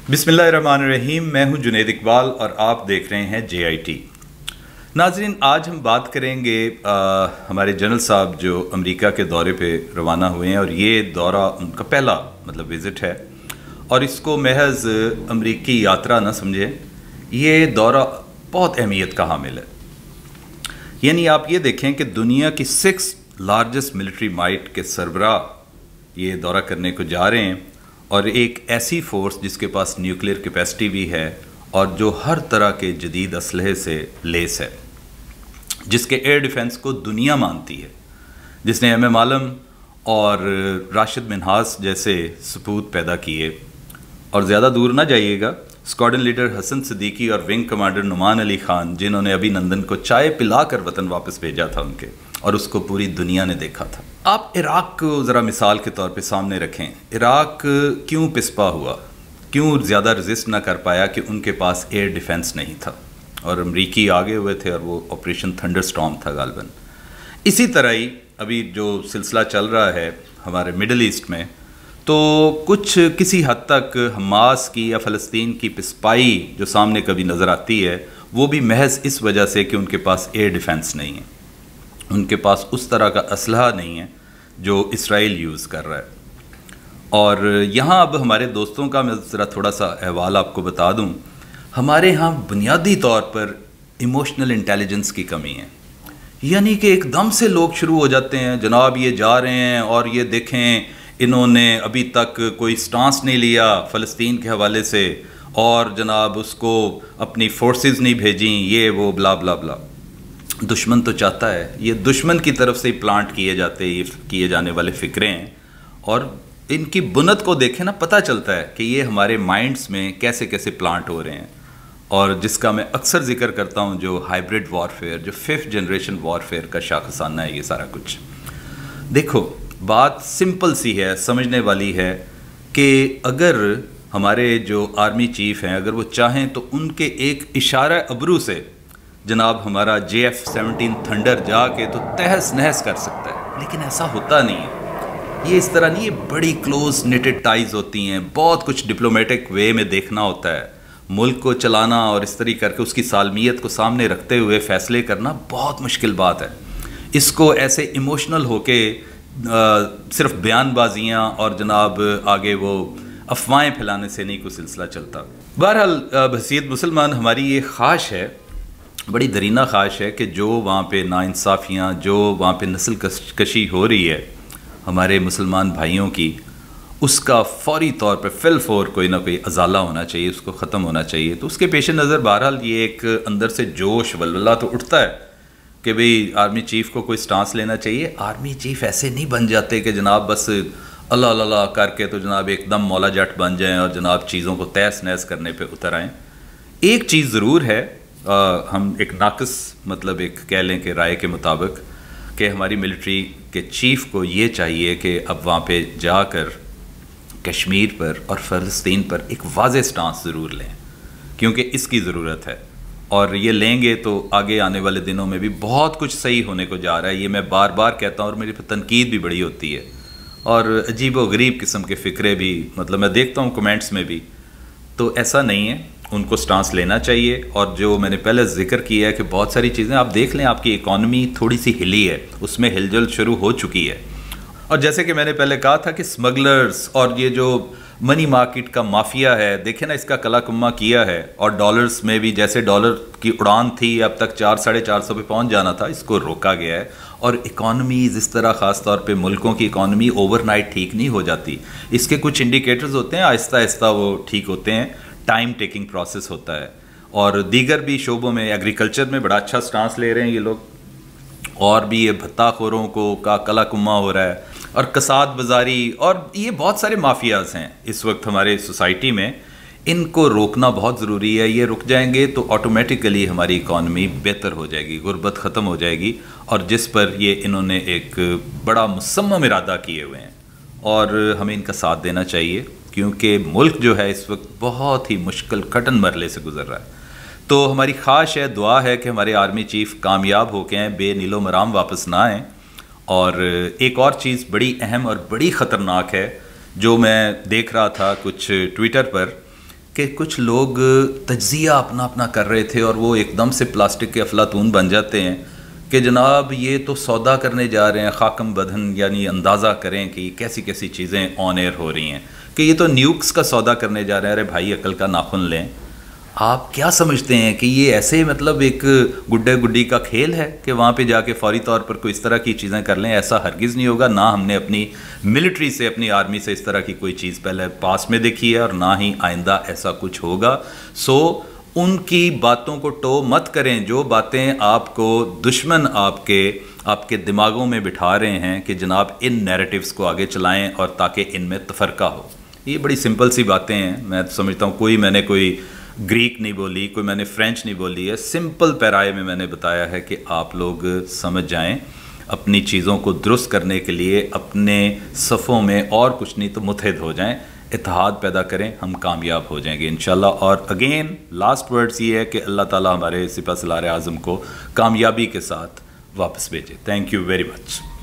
बिस्मिल्लाहिर्रहमानिर्रहीम। मैं हूं जुनैद इकबाल और आप देख रहे हैं JIT। नाजरीन, आज हम बात करेंगे हमारे जनरल साहब जो अमेरिका के दौरे पे रवाना हुए हैं और ये दौरा उनका पहला विज़िट है और इसको महज अमेरिकी यात्रा ना समझें, ये दौरा बहुत अहमियत का हामिल है। यानी आप ये देखें कि दुनिया की 6 लार्जेस्ट मिलिट्री माइट के सरबराह ये दौरा करने को जा रहे हैं और एक ऐसी फ़ोर्स जिसके पास न्यूक्लियर कैपेसिटी भी है और जो हर तरह के जदीद असलहे से लेस है, जिसके एयर डिफेंस को दुनिया मानती है, जिसने MM आलम और राशिद मिन्हास जैसे सपूत पैदा किए। और ज़्यादा दूर ना जाइएगा, स्क्वाड्रन लीडर हसन सिद्दीकी और विंग कमांडर नुमान अली खान, जिन्होंने अभिनंदन को चाय पिलाकर वतन वापस भेजा था उनके, और उसको पूरी दुनिया ने देखा था। आप इराक़ को ज़रा मिसाल के तौर पे सामने रखें। इराक़ क्यों पिसपा हुआ, क्यों ज़्यादा रजिस्ट ना कर पाया कि उनके पास एयर डिफेंस नहीं था और अमरीकी आगे हुए थे और वो ऑपरेशन थंडरस्टॉर्म था गालबन। इसी तरह ही अभी जो सिलसिला चल रहा है हमारे मिडल ईस्ट में, तो कुछ किसी हद तक हमास की या फ़लस्तीन की पिसपाई जो सामने कभी नज़र आती है, वो भी महज इस वजह से कि उनके पास एयर डिफेंस नहीं है, उनके पास उस तरह का असलहा नहीं है जो इसराइल यूज़ कर रहा है। और यहाँ अब हमारे दोस्तों का मैं ज़रा थोड़ा सा अहवाल आपको बता दूँ। हमारे यहाँ बुनियादी तौर पर इमोशनल इंटेलिजेंस की कमी है। यानी कि एकदम से लोग शुरू हो जाते हैं, जनाब ये जा रहे हैं और ये देखें इन्होंने अभी तक कोई स्टांस नहीं लिया फ़लस्तीन के हवाले से, और जनाब उसको अपनी फोर्सेस नहीं भेजी, ये वो ब्ला ब्ला ब्ला। दुश्मन तो चाहता है, ये दुश्मन की तरफ से प्लांट ये किए जाने वाले फ़िक्रे हैं, और इनकी बुनत को देखें ना, पता चलता है कि ये हमारे माइंड्स में कैसे कैसे प्लांट हो रहे हैं। और जिसका मैं अक्सर जिक्र करता हूँ, जो हाइब्रिड वॉरफेयर, जो 5th जनरेशन वॉरफेयर का शाखसाना है ये सारा कुछ। देखो, बात सिंपल सी है, समझने वाली है कि अगर हमारे जो आर्मी चीफ़ हैं, अगर वो चाहें तो उनके एक इशारा अबरू से जनाब हमारा JF-17 थंडर जाके तो तहस नहस कर सकता है, लेकिन ऐसा होता नहीं है। ये इस तरह नहीं, ये बड़ी क्लोज निटेड टाइज होती हैं, बहुत कुछ डिप्लोमेटिक वे में देखना होता है। मुल्क को चलाना और इस तरह करके उसकी सालमियत को सामने रखते हुए फ़ैसले करना बहुत मुश्किल बात है। इसको ऐसे इमोशनल होके सिर्फ बयानबाजियाँ और जनाब आगे वो अफवाहें फैलाने से नहीं कोई सिलसिला चलता। बहरहाल बहसीत मुसलमान हमारी ये ख्वाहिश है, बड़ी दरीना ख्वाहिश है कि जो वहाँ पे नाइंसाफ़ियाँ, जो वहाँ पे नस्ल कशी हो रही है हमारे मुसलमान भाइयों की, उसका फौरी तौर पे फिलफौर कोई ना कोई अजाला होना चाहिए, उसको ख़त्म होना चाहिए। तो उसके पेश नज़र बहरहाल ये एक अंदर से जोश वलवला तो उठता है कि भाई आर्मी चीफ़ को कोई स्टांस लेना चाहिए। आर्मी चीफ़ ऐसे नहीं बन जाते कि जनाब बस अल्लाह अल्लाह करके तो जनाब एकदम मौला जट बन जाएँ और जनाब चीज़ों को तहस नहस करने पर उतर आएँ। एक चीज़ ज़रूर है, हम एक नाक़िस एक कह लें कि राय के मुताबिक कि हमारी मिलिट्री के चीफ़ को ये चाहिए कि अब वहाँ पे जाकर कश्मीर पर और फ़लस्तीन पर एक वाज़ेह स्टांस ज़रूर लें, क्योंकि इसकी ज़रूरत है। और ये लेंगे तो आगे आने वाले दिनों में भी बहुत कुछ सही होने को जा रहा है। ये मैं बार बार कहता हूँ और मेरी तनकीद भी बड़ी होती है और अजीब व गरीब किस्म के फ़िक्रे भी मैं देखता हूँ कमेंट्स में भी। तो ऐसा नहीं है, उनको स्टांस लेना चाहिए। और जो मैंने पहले जिक्र किया है कि बहुत सारी चीज़ें आप देख लें, आपकी इकॉनमी थोड़ी सी हिली है, उसमें हिलजुल शुरू हो चुकी है। और जैसे कि मैंने पहले कहा था कि स्मगलर्स और ये जो मनी मार्केट का माफिया है, देखें ना इसका कला कुम्मा किया है। और डॉलर्स में भी जैसे डॉलर की उड़ान थी, अब तक 400-450 पे पहुंच जाना था, इसको रोका गया है। और इकॉनमीज़ इस तरह ख़ास तौर पे मुल्कों की इकॉनमी ओवरनाइट ठीक नहीं हो जाती, इसके कुछ इंडिकेटर्स होते हैं, आहिस्ता आहिस्ता वो ठीक होते हैं, टाइम टेकिंग प्रोसेस होता है। और दीगर भी शोबों में, एग्रीकल्चर में बड़ा अच्छा स्टांस ले रहे हैं ये लोग, और भी ये भत्ताखोरों को का कला कुम्मा हो रहा है, और कसाद बाजारी, और ये बहुत सारे माफियाज़ हैं इस वक्त हमारे सोसाइटी में। इनको रोकना बहुत ज़रूरी है। ये रुक जाएंगे तो ऑटोमेटिकली हमारी इकॉनमी बेहतर हो जाएगी, गुर्बत ख़त्म हो जाएगी, और जिस पर ये इन्होंने एक बड़ा मुसम्मम इरादा किए हुए हैं, और हमें इनका साथ देना चाहिए, क्योंकि मुल्क जो है इस वक्त बहुत ही मुश्किल कटन मरले से गुजर रहा है। तो हमारी ख्वाहिश है, दुआ है कि हमारे आर्मी चीफ़ कामयाब होके आएँ, बेनीलो मराम वापस ना आएँ। और एक और चीज़ बड़ी अहम और बड़ी ख़तरनाक है जो मैं देख रहा था कुछ ट्विटर पर, کہ کچھ لوگ تجزیہ اپنا اپنا کر رہے تھے اور وہ ایک دم سے پلاسٹک کے افلاطون بن جاتے ہیں کہ جناب یہ تو سودا کرنے جا رہے ہیں خاکم بدہن، یعنی اندازہ کریں کہ یہ کیسی کیسی چیزیں آن ایئر ہو رہی ہیں کہ یہ تو نیوکس کا سودا کرنے جا رہے ہیں. ارے بھائی عقل کا ناخن لیں. آپ کیا سمجھتے ہیں کہ یہ ایسے مطلب ایک گڈے گڈی کا کھیل ہے کہ وہاں پہ جا کے فوری طور پر کوئی اس طرح کی چیزیں کر لیں؟ ایسا ہرگز نہیں ہوگا. نہ ہم نے اپنی ملٹری سے، اپنی آرمی سے اس طرح کی کوئی چیز پہلے پاس میں دیکھی ہے اور نہ ہی آئندہ ایسا کچھ ہوگا. سو ان کی باتوں کو ٹو مت کریں. جو باتیں آپ کو دشمن آپ کے دماغوں میں بٹھا رہے ہیں کہ جناب ان نیریٹیوز کو آگے چلائیں اور تاکہ ان میں تفرقہ ہو. یہ بڑی سمپل سی باتیں ہیں. میں سمجھتا ہوں میں نے کوئی گریک نہیں بولی، میں نے فرینچ نہیں بولی ہے. سمپل پیرائے میں نے بتایا ہے کہ آپ لوگ سمجھ جائیں. اپنی چیزوں کو درست کرنے کے لیے اپنے صفوں میں اور کچھ نہیں تو متحد ہو جائیں، اتحاد پیدا کریں، ہم کامیاب ہو جائیں گے انشاءاللہ. اور اگین لاسٹ ورڈز یہ ہے کہ اللہ تعالیٰ ہمارے سپہ سالار اعظم کو کامیابی کے ساتھ واپس بھیجے. Thank you very much.